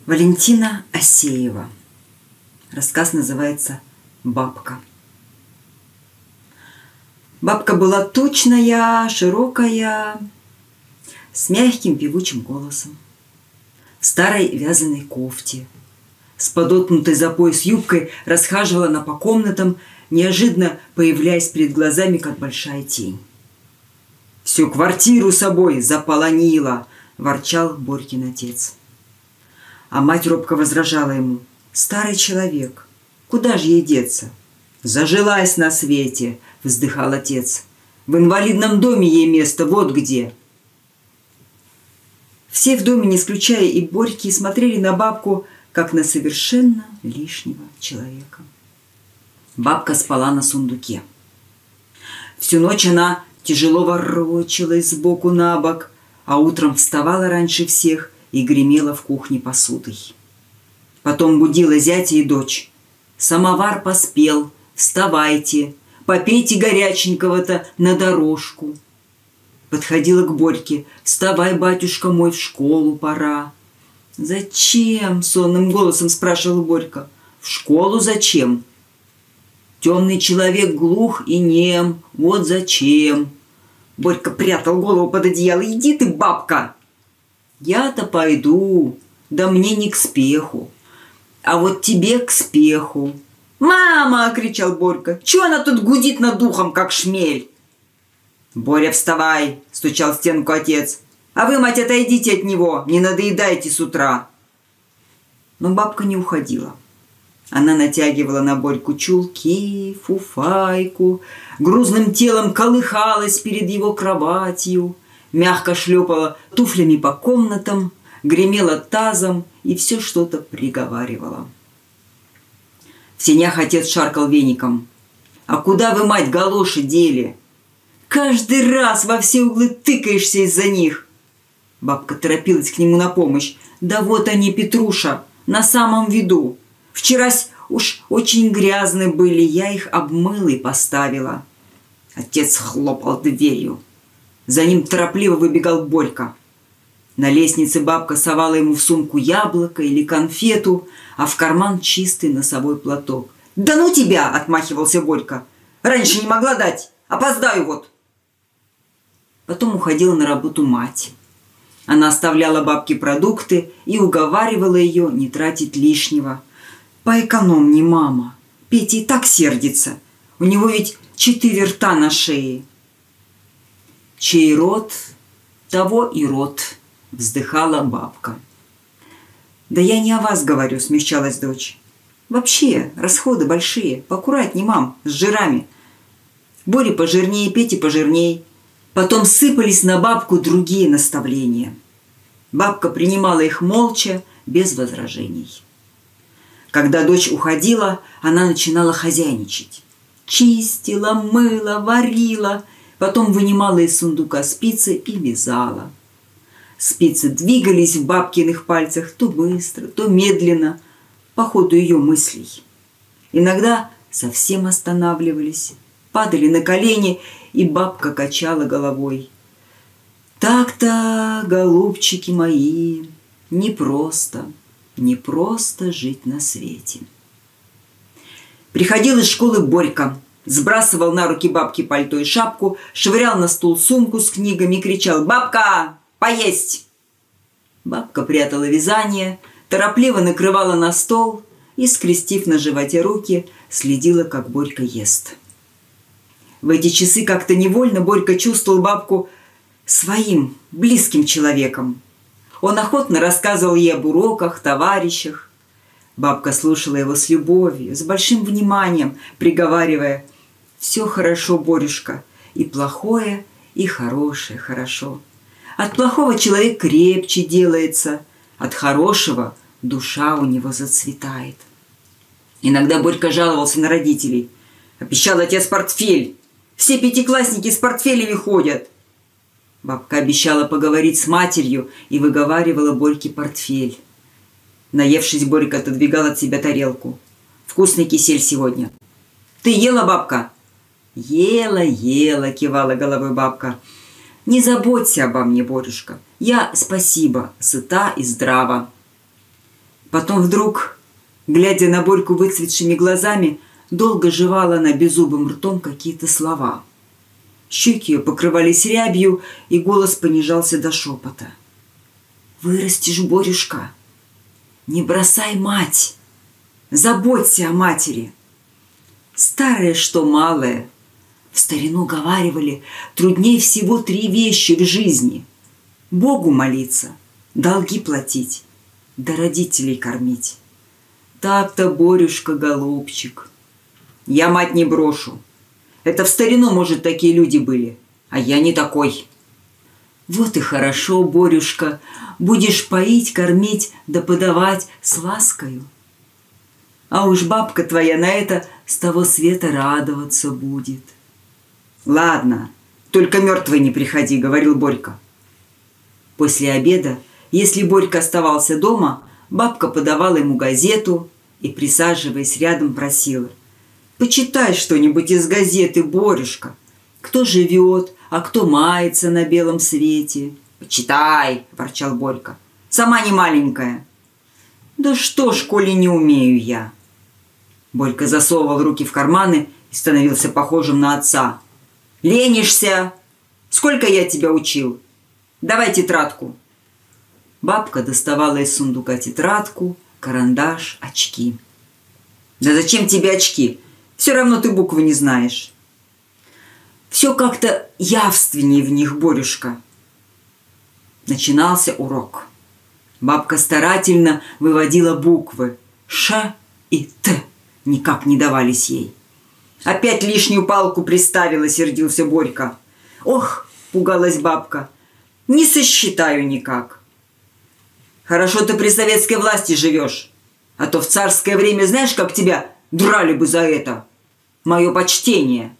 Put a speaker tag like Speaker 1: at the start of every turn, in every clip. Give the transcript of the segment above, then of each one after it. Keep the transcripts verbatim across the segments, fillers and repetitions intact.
Speaker 1: Валентина Асеева. Рассказ называется «Бабка». Бабка была тучная, широкая, с мягким певучим голосом, в старой вязаной кофте, с подоткнутой за пояс юбкой расхаживала она по комнатам, неожиданно появляясь перед глазами, как большая тень. «Всю квартиру собой заполонила!» – ворчал Борькин отец. А мать робко возражала ему: «Старый человек, куда же ей деться?» «Зажилась на свете!» – вздыхал отец. «В инвалидном доме ей место, вот где!» Все в доме, не исключая и Борьки, смотрели на бабку, как на совершенно лишнего человека. Бабка спала на сундуке. Всю ночь она тяжело ворочалась сбоку на бок, а утром вставала раньше всех и гремела в кухне посудой. Потом будила зятя и дочь. «Самовар поспел, вставайте, попейте горяченького-то на дорожку». Подходила к Борьке: «Вставай, батюшка мой, в школу пора». «Зачем?» — сонным голосом спрашивала Борька. «В школу зачем? Темный человек глух и нем, вот зачем». Борька прятал голову под одеяло. «Иди ты, бабка!» «Я-то пойду, да мне не к спеху, а вот тебе к спеху». «Мама!» — кричал Борька. «Чего она тут гудит над духом, как шмель?» «Боря, вставай!» — стучал в стенку отец. «А вы, мать, отойдите от него, не надоедайте с утра!» Но бабка не уходила. Она натягивала на Борьку чулки, фуфайку, грузным телом колыхалась перед его кроватью, мягко шлепала туфлями по комнатам, гремела тазом и все что-то приговаривала. В сенях отец шаркал веником. «А куда вы, мать, галоши дели? Каждый раз во все углы тыкаешься из-за них». Бабка торопилась к нему на помощь. «Да вот они, Петруша, на самом виду. Вчерась уж очень грязные были, я их обмыла и поставила». Отец хлопал дверью. За ним торопливо выбегал Борька. На лестнице бабка совала ему в сумку яблоко или конфету, а в карман чистый носовой платок. «Да ну тебя!» – отмахивался Борька. «Раньше не могла дать, опоздаю вот». Потом уходила на работу мать. Она оставляла бабке продукты и уговаривала ее не тратить лишнего. «Поэкономней, мама, Петя и так сердится, у него ведь четыре рта на шее». «Чей род, того и род», — вздыхала бабка. «Да я не о вас говорю», — смягчалась дочь. «Вообще, расходы большие, поаккуратней, мам, с жирами. Боре пожирнее, Пете пожирней». Потом сыпались на бабку другие наставления. Бабка принимала их молча, без возражений. Когда дочь уходила, она начинала хозяйничать. Чистила, мыла, варила, потом вынимала из сундука спицы и вязала. Спицы двигались в бабкиных пальцах то быстро, то медленно, по ходу ее мыслей. Иногда совсем останавливались, падали на колени, и бабка качала головой. «Так-то, голубчики мои, непросто, непросто жить на свете». Приходил из школы Борька, сбрасывал на руки бабки пальто и шапку, швырял на стул сумку с книгами и кричал: «Бабка, поесть!» Бабка прятала вязание, торопливо накрывала на стол и, скрестив на животе руки, следила, как Борька ест. В эти часы как-то невольно Борька чувствовал бабку своим, близким человеком. Он охотно рассказывал ей об уроках, товарищах. Бабка слушала его с любовью, с большим вниманием, приговаривая: «Все хорошо, Борюшка, и плохое, и хорошее хорошо. От плохого человек крепче делается, от хорошего душа у него зацветает». Иногда Борька жаловался на родителей. «Обещал отец портфель. Все пятиклассники с портфелями ходят». Бабка обещала поговорить с матерью и выговаривала Борьке портфель. Наевшись, Борька отодвигал от себя тарелку. «Вкусный кисель сегодня». «Ты ела, бабка?» «Ела, ела», — кивала головой бабка. «Не заботься обо мне, Борюшка. Я, спасибо, сыта и здрава». Потом вдруг, глядя на Борьку выцветшими глазами, долго жевала она беззубым ртом какие-то слова. Щеки ее покрывались рябью, и голос понижался до шепота. «Вырастешь, Борюшка, не бросай мать, заботься о матери. Старое, что малое. В старину говаривали, труднее всего три вещи в жизни: Богу молиться, долги платить, да родителей кормить. Так-то, Борюшка, голубчик, я мать не брошу. Это в старину, может, такие люди были, а я не такой. Вот и хорошо, Борюшка, будешь поить, кормить да подавать с ласкою. А уж бабка твоя на это с того света радоваться будет». «Ладно, только мертвый не приходи», — говорил Борька. После обеда, если Борька оставался дома, бабка подавала ему газету и, присаживаясь рядом, просила: «Почитай что-нибудь из газеты, Борюшка. Кто живет, а кто мается на белом свете?» «Почитай», — ворчал Борька. «Сама не маленькая». «Да что ж, коли не умею я». Борька засовывал руки в карманы и становился похожим на отца. «Ленишься? Сколько я тебя учил? Давай тетрадку». Бабка доставала из сундука тетрадку, карандаш, очки. «Да зачем тебе очки? Все равно ты буквы не знаешь». «Все как-то явственнее в них, Борюшка». Начинался урок. Бабка старательно выводила буквы. «Ш» и «Т» никак не давались ей. «Опять лишнюю палку приставила», — сердился Борька. «Ох», — пугалась бабка, — «не сосчитаю никак». «Хорошо ты при советской власти живешь, а то в царское время знаешь, как тебя драли бы за это. Мое почтение».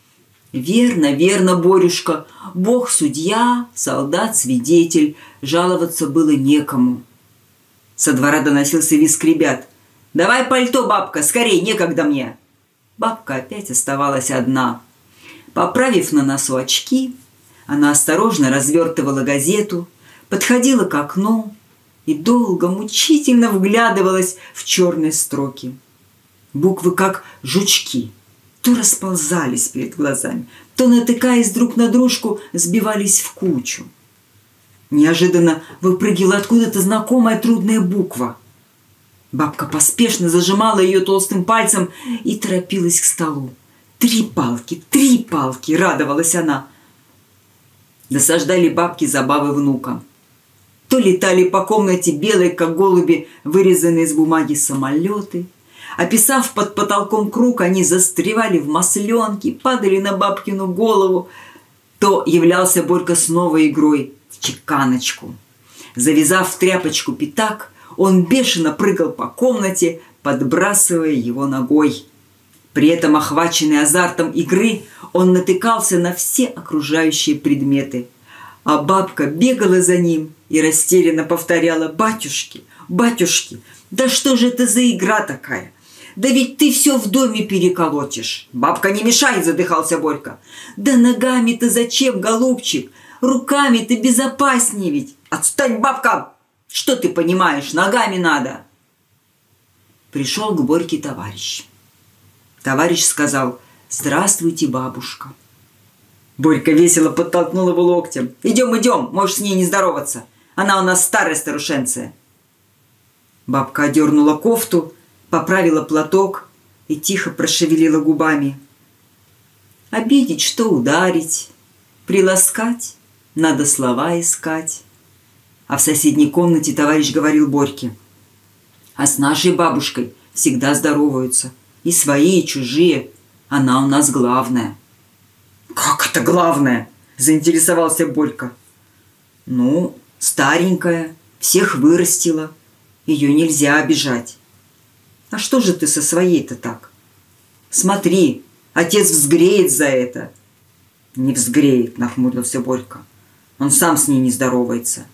Speaker 1: «Верно, верно, Борюшка, Бог судья, солдат свидетель, жаловаться было некому». Со двора доносился визг ребят. «Давай пальто, бабка, скорей, некогда мне». Бабка опять оставалась одна. Поправив на носу очки, она осторожно развертывала газету, подходила к окну и долго, мучительно вглядывалась в черные строки. Буквы, как жучки, то расползались перед глазами, то, натыкаясь друг на дружку, сбивались в кучу. Неожиданно выпрыгивала откуда-то знакомая трудная буква. Бабка поспешно зажимала ее толстым пальцем и торопилась к столу. «Три палки, три палки!» — радовалась она. Досаждали бабки забавы внукам. То летали по комнате белые, как голуби, вырезанные из бумаги самолеты. Описав под потолком круг, они застревали в масленке, падали на бабкину голову. То являлся Борька с новой игрой в чеканочку. Завязав в тряпочку пятак, он бешено прыгал по комнате, подбрасывая его ногой. При этом, охваченный азартом игры, он натыкался на все окружающие предметы. А бабка бегала за ним и растерянно повторяла: «Батюшки, батюшки, да что же это за игра такая? Да ведь ты все в доме переколотишь». «Бабка, не мешай!» — задыхался Борька. «Да ногами-то зачем, голубчик? Руками-то безопаснее ведь». «Отстань, бабка! Что ты понимаешь? Ногами надо!» Пришел к Борьке товарищ. Товарищ сказал: «Здравствуйте, бабушка». Борька весело подтолкнул его локтем. «Идем, идем, можешь с ней не здороваться. Она у нас старая старушенция». Бабка одернула кофту, поправила платок и тихо прошевелила губами. «Обидеть, что ударить, приласкать, надо слова искать». А в соседней комнате товарищ говорил Борьке: «А с нашей бабушкой всегда здороваются. И свои, и чужие. Она у нас главная». «Как это главная?» – заинтересовался Борька. «Ну, старенькая, всех вырастила. Ее нельзя обижать». «А что же ты со своей-то так? Смотри, отец взгреет за это». «Не взгреет», – нахмурился Борька. «Он сам с ней не здоровается».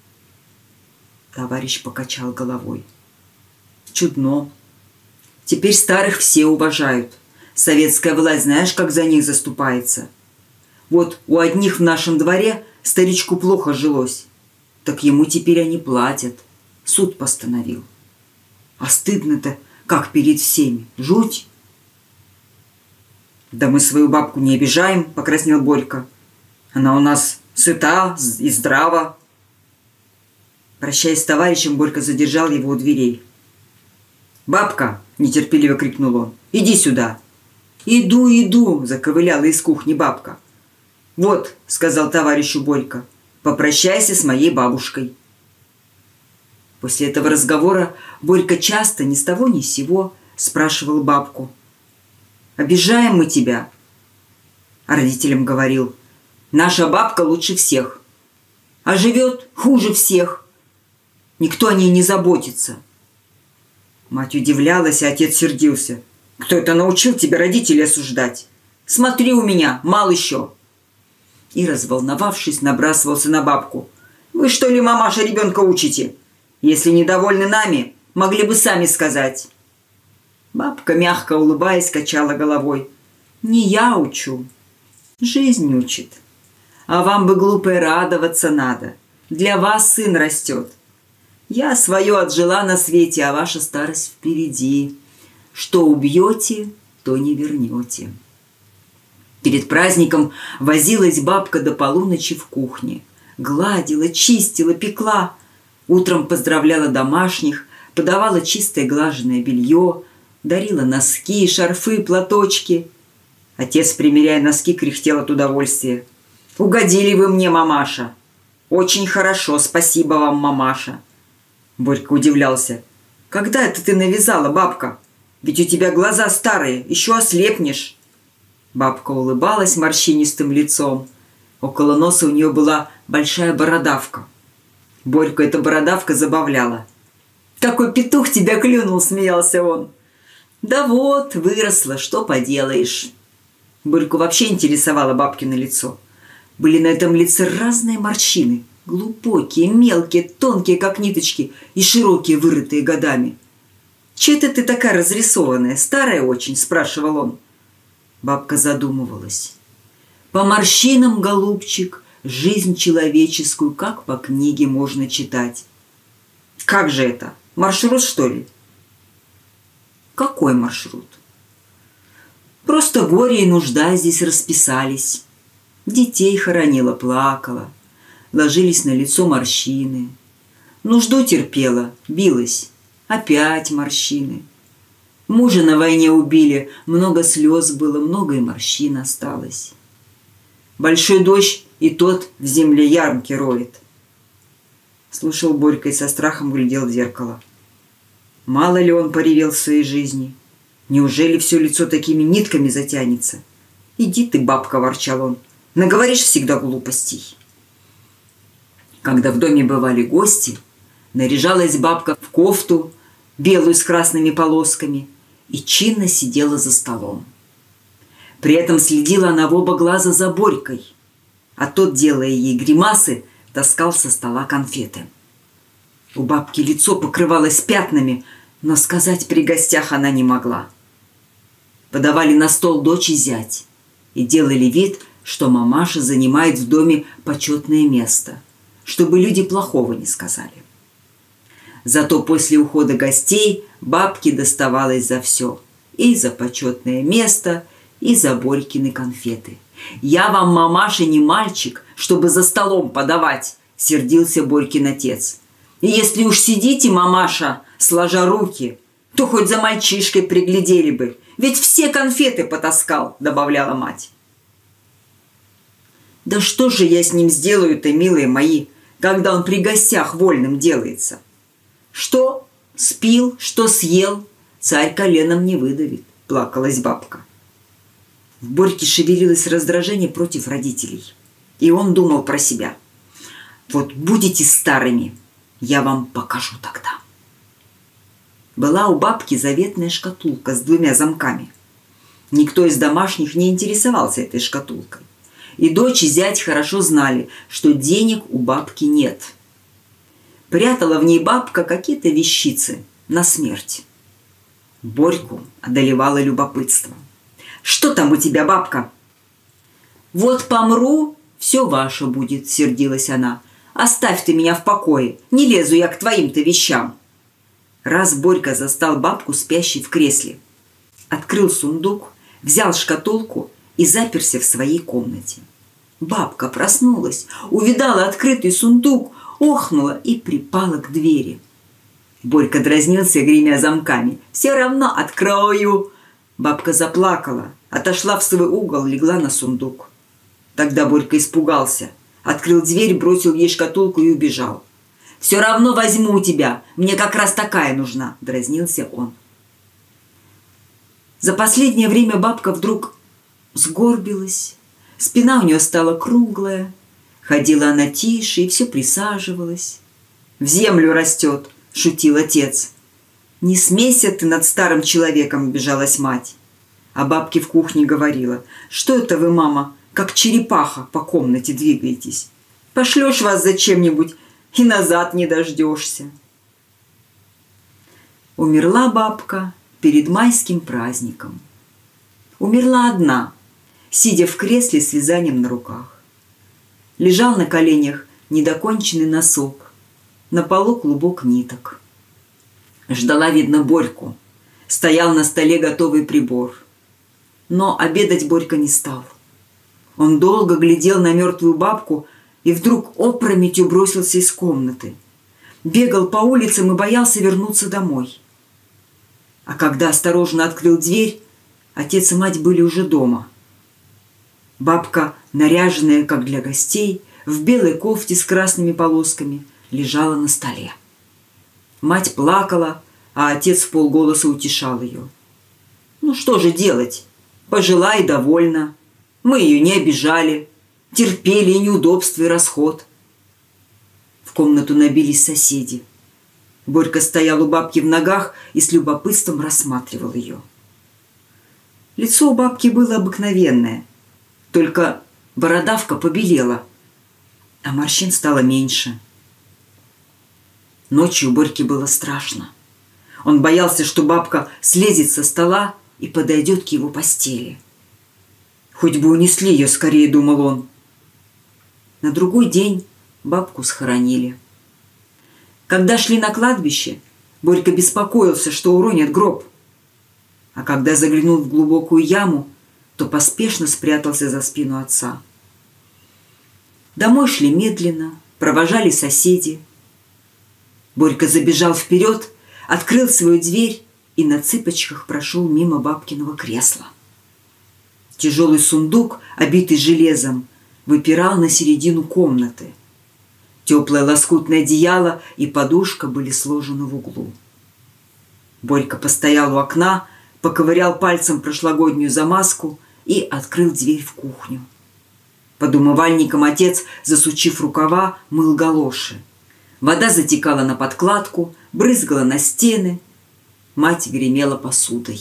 Speaker 1: Товарищ покачал головой. «Чудно. Теперь старых все уважают. Советская власть, знаешь, как за них заступается. Вот у одних в нашем дворе старичку плохо жилось. Так ему теперь они платят. Суд постановил. А стыдно-то, как перед всеми. Жуть. Да мы свою бабку не обижаем, покраснел Борька. Она у нас сыта и здрава. Прощаясь с товарищем, Борька задержал его у дверей. «Бабка!» – нетерпеливо крикнул он. «Иди сюда!» «Иду, иду!» – заковыляла из кухни бабка. «Вот!» – сказал товарищу Борька. «Попрощайся с моей бабушкой!» После этого разговора Борька часто ни с того ни с сего спрашивал бабку. «Обижаем мы тебя?» А родителям говорил: «Наша бабка лучше всех, а живет хуже всех. Никто о ней не заботится». Мать удивлялась, а отец сердился. «Кто это научил тебя родителей осуждать? Смотри у меня, мал еще!» И, разволновавшись, набрасывался на бабку. «Вы что ли, мамаша, ребенка учите? Если недовольны нами, могли бы сами сказать». Бабка, мягко улыбаясь, качала головой. «Не я учу, жизнь учит. А вам бы, глупой, радоваться надо. Для вас сын растет. Я свое отжила на свете, а ваша старость впереди. Что убьете, то не вернете». Перед праздником возилась бабка до полуночи в кухне. Гладила, чистила, пекла. Утром поздравляла домашних, подавала чистое глаженное белье, дарила носки, шарфы, платочки. Отец, примеряя носки, кряхтел от удовольствия. «Угодили вы мне, мамаша!» «Очень хорошо, спасибо вам, мамаша!» Борька удивлялся. «Когда это ты навязала, бабка? Ведь у тебя глаза старые, еще ослепнешь!» Бабка улыбалась морщинистым лицом. Около носа у нее была большая бородавка. Борьку эта бородавка забавляла. «Какой петух тебя клюнул!» – смеялся он. «Да вот, выросла, что поделаешь!» Борьку вообще интересовало бабкино лицо. Были на этом лице разные морщины. Глубокие, мелкие, тонкие, как ниточки, и широкие, вырытые годами. «Че это ты такая разрисованная, старая очень?» – спрашивал он. Бабка задумывалась. «По морщинам, голубчик, жизнь человеческую, как по книге, можно читать». «Как же это? Маршрут, что ли?» «Какой маршрут?» «Просто горе и нужда здесь расписались. Детей хоронила, плакала. Ложились на лицо морщины. Нужду терпела, билась. Опять морщины. Мужа на войне убили, много слез было, много и морщин осталось. Большой дождь, и тот в земле ямки роет». Слушал Борька и со страхом глядел в зеркало. Мало ли он поревел в своей жизни. Неужели все лицо такими нитками затянется? «Иди ты, бабка», – ворчал он, – «наговоришь всегда глупостей». Когда в доме бывали гости, наряжалась бабка в кофту, белую с красными полосками, и чинно сидела за столом. При этом следила она в оба глаза за Борькой, а тот, делая ей гримасы, таскал со стола конфеты. У бабки лицо покрывалось пятнами, но сказать при гостях она не могла. Подавали на стол дочь и зять и делали вид, что мамаша занимает в доме почетное место, чтобы люди плохого не сказали. Зато после ухода гостей бабке доставалось за все. И за почетное место, и за Борькины конфеты. «Я вам, мамаша, не мальчик, чтобы за столом подавать», — сердился Борькин отец. «И если уж сидите, мамаша, сложа руки, то хоть за мальчишкой приглядели бы, ведь все конфеты потаскал», — добавляла мать. «Да что же я с ним сделаю-то, милые мои, когда он при гостях вольным делается? Что спил, что съел, царь коленом не выдавит», — плакалась бабка. В Борьке шевелилось раздражение против родителей. И он думал про себя. «Вот будете старыми, я вам покажу тогда». Была у бабки заветная шкатулка с двумя замками. Никто из домашних не интересовался этой шкатулкой. И дочь и зять хорошо знали, что денег у бабки нет. Прятала в ней бабка какие-то вещицы на смерть. Борьку одолевало любопытство. «Что там у тебя, бабка?» «Вот помру, все ваше будет», — сердилась она. «Оставь ты меня в покое, не лезу я к твоим-то вещам». Раз Борька застал бабку, спящей в кресле. Открыл сундук, взял шкатулку и заперся в своей комнате. Бабка проснулась, увидала открытый сундук, охнула и припала к двери. Борька дразнился, гремя замками. «Все равно открою!» Бабка заплакала, отошла в свой угол, легла на сундук. Тогда Борька испугался, открыл дверь, бросил ей шкатулку и убежал. «Все равно возьму тебя, мне как раз такая нужна!» – дразнился он. За последнее время бабка вдруг сгорбилась, спина у нее стала круглая, ходила она тише и все присаживалась. «В землю растет!» – шутил отец. «Не смейся ты над старым человеком!» – обижалась мать. А бабке в кухне говорила: «Что это вы, мама, как черепаха по комнате двигаетесь? Пошлешь вас зачем-нибудь и назад не дождешься». Умерла бабка перед майским праздником. Умерла одна, сидя в кресле с вязанием на руках. Лежал на коленях недоконченный носок, на полу клубок ниток. Ждала, видно, Борьку. Стоял на столе готовый прибор. Но обедать Борька не стал. Он долго глядел на мертвую бабку и вдруг опрометью бросился из комнаты. Бегал по улицам и боялся вернуться домой. А когда осторожно открыл дверь, отец и мать были уже дома. Бабка, наряженная, как для гостей, в белой кофте с красными полосками, лежала на столе. Мать плакала, а отец вполголоса утешал ее. «Ну что же делать? Пожила и довольна. Мы ее не обижали, терпели и неудобства, и расход». В комнату набились соседи. Борька стоял у бабки в ногах и с любопытством рассматривал ее. Лицо у бабки было обыкновенное, только бородавка побелела, а морщин стало меньше. Ночью Борьке было страшно. Он боялся, что бабка слезет со стола и подойдет к его постели. «Хоть бы унесли ее скорее», — думал он. На другой день бабку схоронили. Когда шли на кладбище, Борька беспокоился, что уронят гроб. А когда заглянул в глубокую яму, то поспешно спрятался за спину отца. Домой шли медленно, провожали соседи. Борька забежал вперед, открыл свою дверь и на цыпочках прошел мимо бабкиного кресла. Тяжелый сундук, обитый железом, выпирал на середину комнаты. Теплое лоскутное одеяло и подушка были сложены в углу. Борька постоял у окна, поковырял пальцем прошлогоднюю замазку и открыл дверь в кухню. Под умывальником отец, засучив рукава, мыл галоши. Вода затекала на подкладку, брызгала на стены. Мать гремела посудой.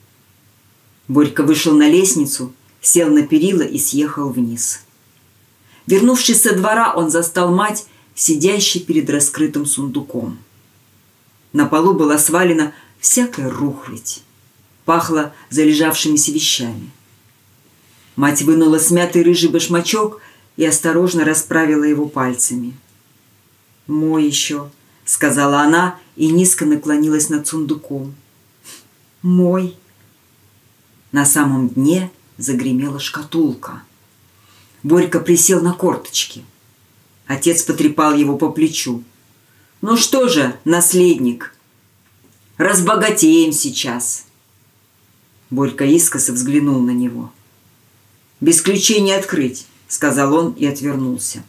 Speaker 1: Борька вышел на лестницу, сел на перила и съехал вниз. Вернувшись со двора, он застал мать, сидящей перед раскрытым сундуком. На полу была свалена всякая рухлядь. Пахло залежавшимися вещами. Мать вынула смятый рыжий башмачок и осторожно расправила его пальцами. «Мой еще», — сказала она и низко наклонилась над сундуком. «Мой». На самом дне загремела шкатулка. Борька присел на корточки. Отец потрепал его по плечу. «Ну что же, наследник, разбогатеем сейчас». Борька искоса взглянул на него. «Без ключей не открыть», — сказал он и отвернулся.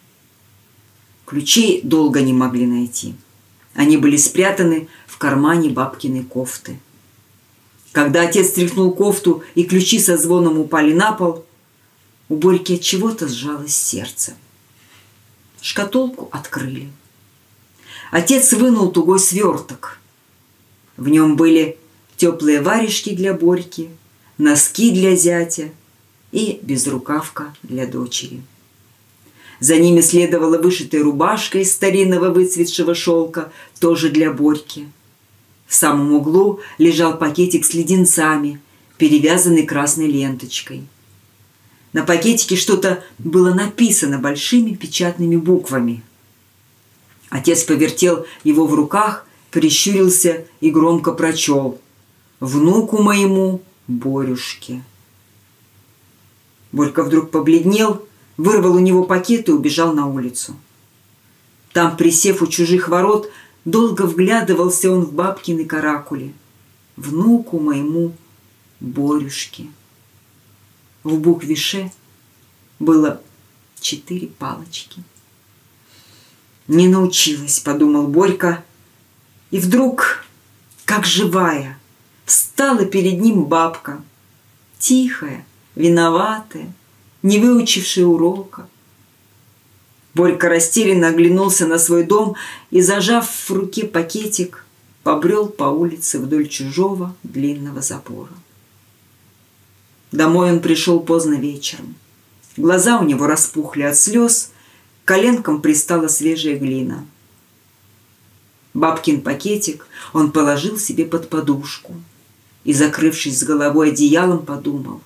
Speaker 1: Ключей долго не могли найти. Они были спрятаны в кармане бабкиной кофты. Когда отец стряхнул кофту и ключи со звоном упали на пол, у Борьки от чего-то сжалось сердце. Шкатулку открыли. Отец вынул тугой сверток. В нем были теплые варежки для Борьки, носки для зятя и безрукавка для дочери. За ними следовала вышитая рубашка из старинного выцветшего шелка, тоже для Борьки. В самом углу лежал пакетик с леденцами, перевязанный красной ленточкой. На пакетике что-то было написано большими печатными буквами. Отец повертел его в руках, прищурился и громко прочел: «Внуку моему Борюшке». Борька вдруг побледнел, вырвал у него пакет и убежал на улицу. Там, присев у чужих ворот, долго вглядывался он в бабкины каракули: «Внуку моему Борюшке». В букве «Ш» было четыре палочки. «Не научилась», — подумал Борька, и вдруг, как живая, встала перед ним бабка, тихая, виноватая, не выучившая урока. Борька растерянно оглянулся на свой дом и, зажав в руке пакетик, побрел по улице вдоль чужого длинного забора. Домой он пришел поздно вечером. Глаза у него распухли от слез, к коленкам пристала свежая глина. Бабкин пакетик он положил себе под подушку и, закрывшись с головой одеялом, подумал: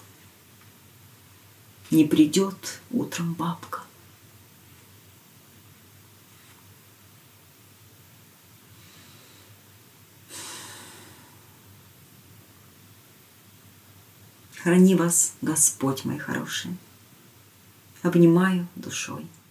Speaker 1: не придет утром бабка. Храни вас Господь, мои хорошие. Обнимаю душой.